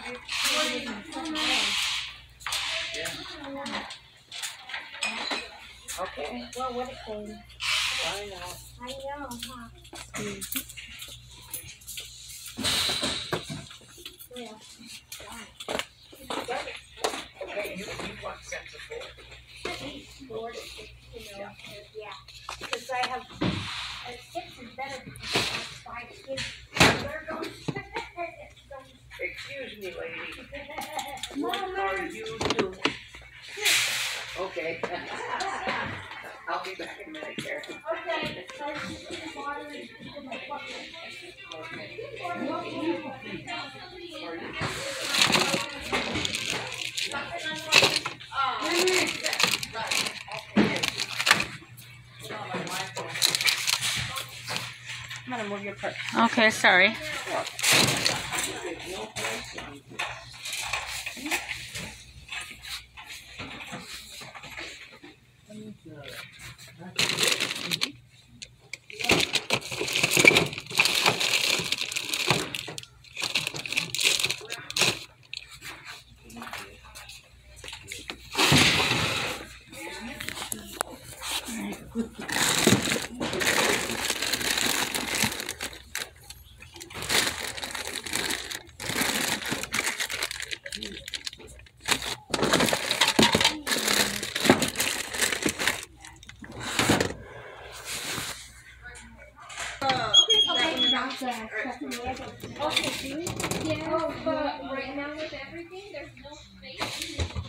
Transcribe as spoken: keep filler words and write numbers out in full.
Okay. Well, what a thing. I know. I know, huh? Mm-hmm. Yeah. Okay, you, you want sensible. Four to six, you know, yeah. Because I have, uh, six is better because I have five kids. They're going. Excuse me, lady. What are you doing? Okay. I'll be back in a minute, Karen. Okay. So she's in the water and she's in the bucket. I'm gonna move your purse. Okay, sorry. Okay, yeah, but right now with everything, there's no space.